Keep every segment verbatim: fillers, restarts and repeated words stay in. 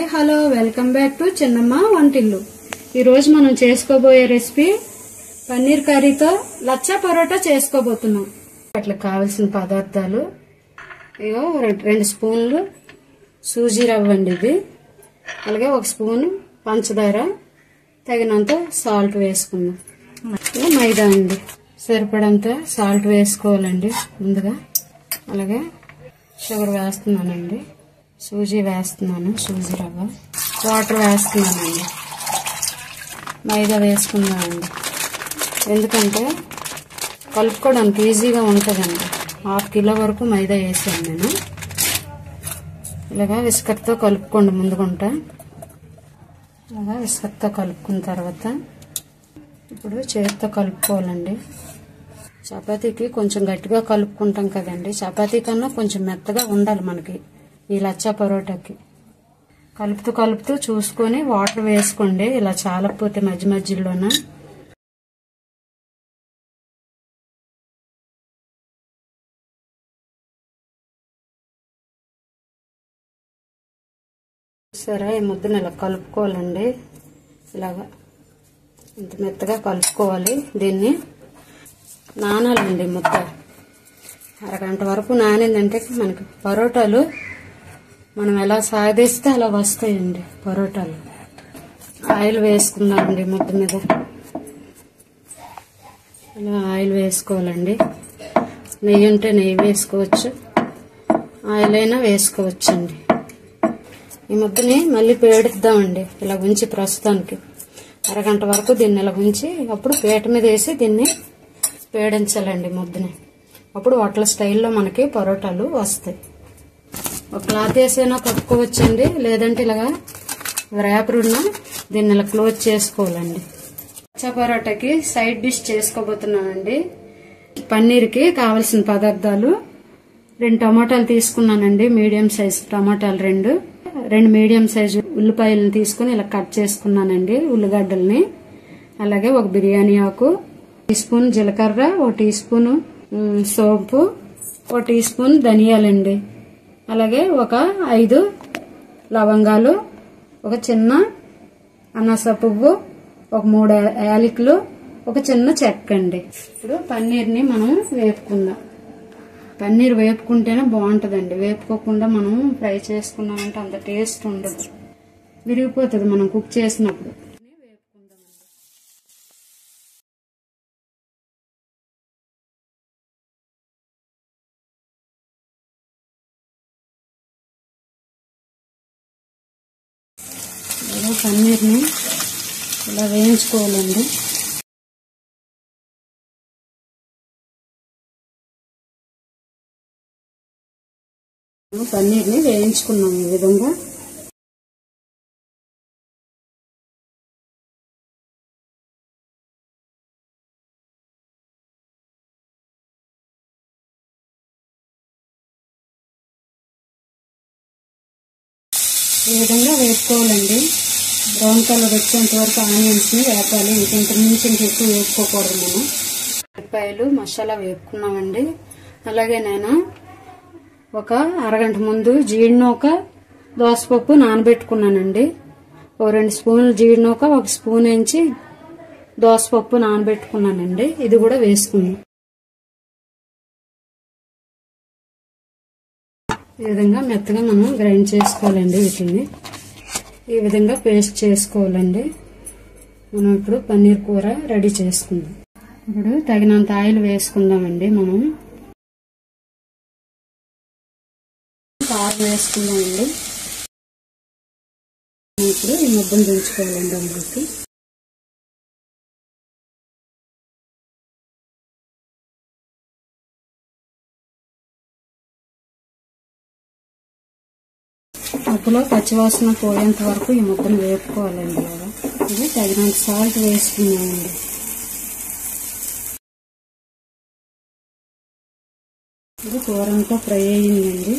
Hello welcome back to చిన్నమ్మ వంటిల్లు. ఈ రోజు మనం చేసుకోబోయే రెసిపీ పన్నీర్ కర్రీతో లచ్చా పరోటా చేసుకోబోతున్నాం. వాటికి కావాల్సిన పదార్థాలు ఇగో రెండు స్పూన్లు సూజీ రవ్వ అండి, ఇది అలాగే ఒక స్పూన్ పంచదార, తగినంత సాల్ట్ వేసుకుందాం. మైదా అండి, సరిపడంత సాల్ట్ వేసుకోవాలండి ముందుగా. అలాగే షుగర్ వేస్తున్నానండి, సూజీ వేస్తున్నాను, సూజీ రవ్వ, వాటర్ వేస్తున్నానండి, మైదా వేసుకున్నానండి. ఎందుకంటే కలుపుకోవడానికి ఈజీగా ఉంటుందండి. హాఫ్ కిలో వరకు మైదా వేసాను నేను. ఇలాగా విస్కర్తో కలుపుకోండి ముందుకుంటా. ఇలాగా విస్కర్తో కలుపుకున్న తర్వాత ఇప్పుడు చేతితో కలుపుకోవాలండి. చపాతీకి కొంచెం గట్టిగా కలుపుకుంటాం కదండి, చపాతీ కన్నా కొంచెం మెత్తగా ఉండాలి మనకి ఈ లచ్చా పరోటాకి. కలుపుతూ కలుపుతూ చూసుకొని వాటర్ వేసుకోండి, ఇలా చాలకపోతే మధ్య మధ్యలోన. సరే, ఈ ముద్దను ఇలా కలుపుకోవాలండి. ఇలాగా ఇంత మెత్తగా కలుపుకోవాలి. దీన్ని నానాలండి ముద్ద. అరగంట వరకు నానిందంటే మనకి పరోటాలు మనం ఎలా సాగదీస్తే అలా వస్తాయండి పరోటాలు. ఆయిల్ వేసుకుందామండి ముద్ద మీద. ఇలా ఆయిల్ వేసుకోవాలండి. నెయ్యి ఉంటే నెయ్యి వేసుకోవచ్చు, ఆయిల్ అయినా వేసుకోవచ్చండి. ఈ ముద్దని మళ్ళీ పేడుద్దామండి. ఇలా ఉంచి ప్రస్తుతానికి అరగంట వరకు దీన్ని ఇలా ఉంచి అప్పుడు పీట మీద వేసి దీన్ని పేడించాలండి ముద్దని. అప్పుడు హోటల్ స్టైల్లో మనకి పరోటాలు వస్తాయి. ఒక క్లాత్ వేసైనా కప్పుకోవచ్చండి, లేదంటే ఇలాగా ర్యాపర్ ఉన్న దీన్ని ఇలా క్లోజ్ చేసుకోవాలండి. లచ్చా పరోటాకి సైడ్ డిష్ చేసుకోబోతున్నానండి. పన్నీర్కి కావలసిన పదార్థాలు రెండు టమాటాలు తీసుకున్నానండి, మీడియం సైజు టమాటాలు రెండు రెండు మీడియం సైజు ఉల్లిపాయలను తీసుకుని ఇలా కట్ చేసుకున్నానండి, ఉల్లిగడ్డల్ని. అలాగే ఒక బిర్యానీ ఆకు, టీ స్పూన్ జీలకర్ర, ఒక టీ స్పూన్ సోంపు, ఒక టీ స్పూన్ ధనియాలండి. అలాగే ఒక ఐదు లవంగాలు, ఒక చిన్న అనాస పువ్వు, ఒక మూడు యాలకులు, ఒక చిన్న చెక్క అండి. ఇప్పుడు పన్నీర్ని మనం వేపుకుందాం. పన్నీర్ వేపుకుంటేనే బాగుంటుందండి, వేపుకోకుండా మనం ఫ్రై చేసుకున్నామంటే అంత టేస్ట్ ఉండదు, విరిగిపోతుంది మనం కుక్ చేసినప్పుడు. పన్నీర్ని ఇలా వేయించుకోవాలండి. పన్నీర్ని వేయించుకున్నాం ఈ విధంగా. ఈ విధంగా వేసుకోవాలండి. బ్రౌన్ కలర్ వచ్చేంత వరకు ఆనియన్స్ ని వేపాలి, ఇంకింత నుంచి ఇంకెక్కువ వేపుకోకూడదు మనం. ఉల్లిపాయలు మసాలా వేపుకున్నామండి. అలాగే నేను ఒక అరగంట ముందు జీడినూక, దోసపప్పు నానబెట్టుకున్నానండి. ఒక రెండు స్పూన్లు జీడినూక, ఒక స్పూన్ ఎంచి దోసపప్పు నానబెట్టుకున్నానండి. ఇది కూడా వేసుకున్నాం. ఈ విధంగా మెత్తగా మనం గ్రైండ్ చేసుకోవాలండి. వీటిని ఈ విధంగా పేస్ట్ చేసుకోవాలండి. మనం ఇప్పుడు పన్నీర్ కూర రెడీ చేసుకుందాం. ఇప్పుడు తగినంత ఆయిల్ వేసుకుందామండి. మనం కారం వేసుకుందామండి. ఇప్పుడు ఈ ముద్దను దించుకోవాలండి అందులోకి. ముద్దలో పచ్చివాసన పోయేంత వరకు ఈ ముద్దను వేపుకోవాలండి. ఇలాగా ఇది తగినంత సాల్ట్ వేసుకున్నామండి. ఇది కూర అంతా ఫ్రై అయ్యిందండి.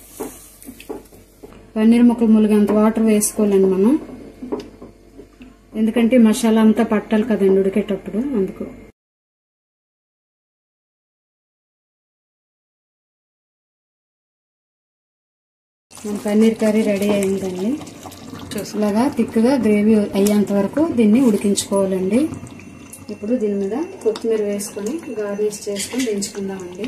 పన్నీర్ ముక్కలు ములిగేంత వాటర్ వేసుకోవాలండి మనం. ఎందుకంటే మసాలా అంతా పట్టాలి కదండి ఉడికేటప్పుడు, అందుకు. మన పన్నీర్ కర్రీ రెడీ అయిందండి. ఇలాగా తిక్కుగా గ్రేవీ అయ్యేంత వరకు దీన్ని ఉడికించుకోవాలండి. ఇప్పుడు దీని మీద కొత్తిమీర వేసుకొని గార్నిష్ చేసుకొని దించుకుందామండి.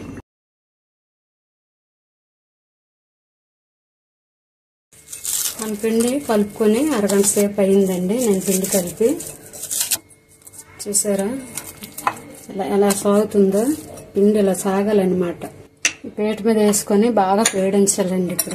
మన పిండి కలుపుకొని అరగంట సేపు అయిందండి. నేను పిండి కలిపి చూసారా ఇలా ఎలా సాగుతుందో. పిండి ఇలా సాగాలన్నమాట. పేట మీద వేసుకొని బాగా వేడించాలండి. ఇప్పుడు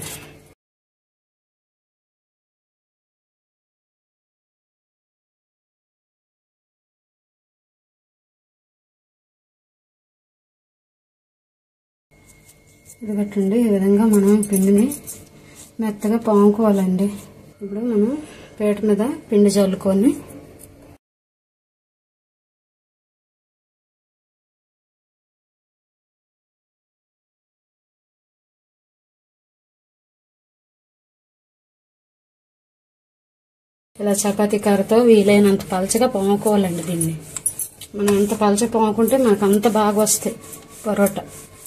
ఇది పెట్టండి. ఈ విధంగా మనం పిండిని మెత్తగా పాముకోవాలండి. ఇప్పుడు మనం పేట మీద పిండి చల్లుకొని ఇలా చపాతీ కర్రతో వీలైనంత పలచగా పాముకోవాలండి. దీన్ని మనం ఎంత పలచగా పాముకుంటే మనకు అంత బాగా వస్తాయి పరోటా.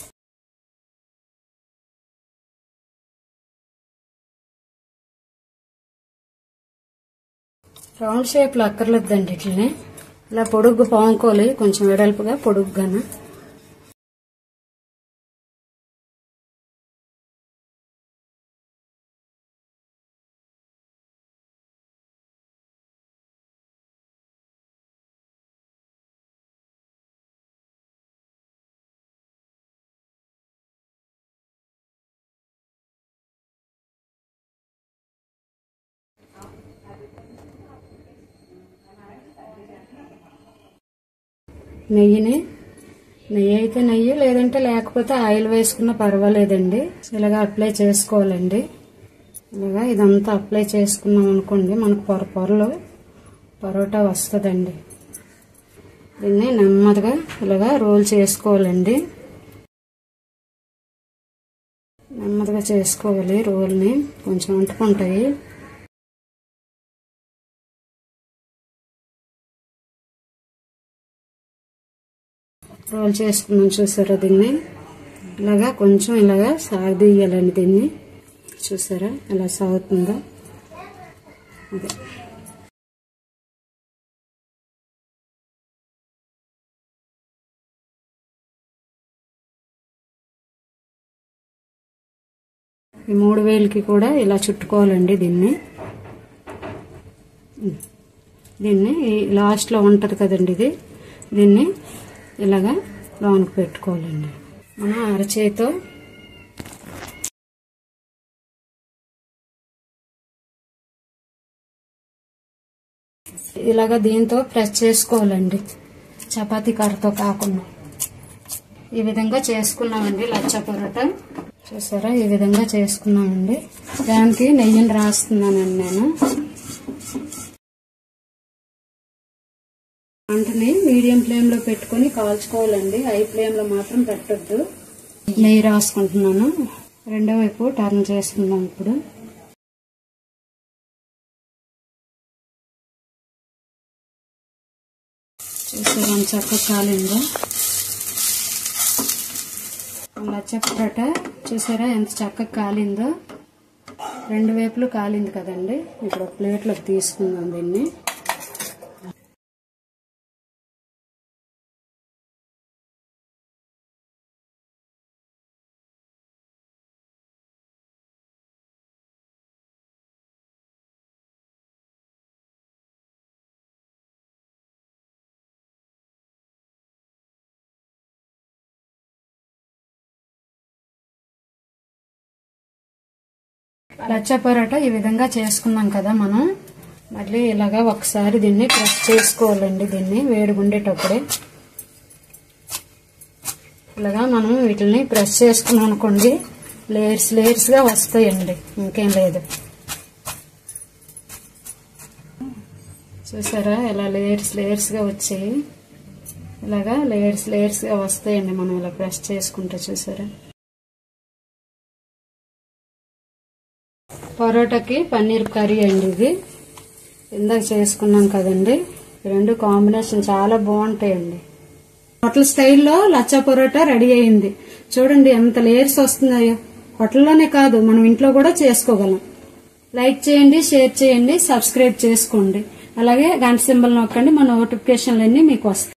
రౌండ్ షేప్లో అక్కర్లేదండి. ఇట్లనే ఇలా పొడుగ్గా పాముకోవాలి, కొంచెం వెడల్పుగా పొడుగ్గాన. నెయ్యిని నెయ్యి అయితే నెయ్యి, లేదంటే లేకపోతే ఆయిల్ వేసుకున్నా పర్వాలేదండి. ఇలాగా అప్లై చేసుకోవాలండి. ఇలాగా ఇదంతా అప్లై చేసుకున్నాం అనుకోండి, మనకు పొర పొరలో పరోటా వస్తుందండి. దీన్ని నెమ్మదిగా ఇలాగా రోల్ చేసుకోవాలండి. నెమ్మదిగా చేసుకోవాలి. రోల్ని కొంచెం అంటుకుంటాయి. రోల్ చేసుకున్నాం చూసారా. దీన్ని ఇలాగా కొంచెం ఇలాగా సాగదీయాలండి. దీన్ని చూసారా ఎలా సాగుతుందో. అదే ఈ మూడు వేలకి కూడా ఇలా చుట్టుకోవాలండి. దీన్ని దీన్ని లాస్ట్లో ఉంటుంది కదండి, ఇది దీన్ని ఇలాగా లోనికి పెట్టుకోవాలండి. మనం అరచేతో ఇలాగా దీంతో ప్రెస్ చేసుకోవాలండి, చపాతీ కర్రతో కాకుండా. ఈ విధంగా చేసుకున్నామండి లచ్చా పరోటా. చూసారా ఈ విధంగా చేసుకున్నామండి. దానికి నెయ్యిని రాస్తున్నానండి నేను. మంటని మీడియం ఫ్లేమ్ లో పెట్టుకుని కాల్చుకోవాలండి. హై ఫ్లేమ్ లో మాత్రం పెట్టొద్దు. నెయ్యి రాసుకుంటున్నాను. రెండో వైపు టర్న్ చేసుకుందాం. ఇప్పుడు చూసారా చక్కగా కాలిందో లచ్చా పరోటా. చూసారా ఎంత చక్కగా కాలిందో. రెండు వైపులు కాలింది కదండి. ఇప్పుడు ప్లేట్లోకి తీసుకుందాం దీన్ని. లచ్చా పరోటా ఈ విధంగా చేసుకున్నాం కదా మనం. మళ్ళీ ఇలాగా ఒకసారి దీన్ని ప్రెస్ చేసుకోవాలండి. దీన్ని వేడిగా ఉండేటప్పుడే ఇలాగా మనం వీటిని ప్రెస్ చేసుకున్నాం అనుకోండి, లేయర్స్ లేయర్స్ గా వస్తాయండి. ఇంకేం లేదు. చూసారా ఇలా లేయర్స్ లేయర్స్ గా వచ్చాయి. ఇలాగా లేయర్స్ లేయర్స్ గా వస్తాయండి మనం ఇలా ప్రెస్ చేసుకుంటే. చూసారా పరోటాకి పన్నీర్ కర్రీ అండి ఇది. ఇందాక చేసుకున్నాం కదండి, రెండు కాంబినేషన్ చాలా బాగుంటాయండి. హోటల్ స్టైల్లో లచ్చా పరోటా రెడీ అయింది. చూడండి ఎంత లేయర్స్ వస్తున్నాయో. హోటల్లోనే కాదు, మనం ఇంట్లో కూడా చేసుకోగలం. లైక్ చేయండి, షేర్ చేయండి, సబ్స్క్రైబ్ చేసుకోండి. అలాగే గంట సింబల్ నొక్కండి, మన నోటిఫికేషన్లన్నీ మీకు వస్తాయి.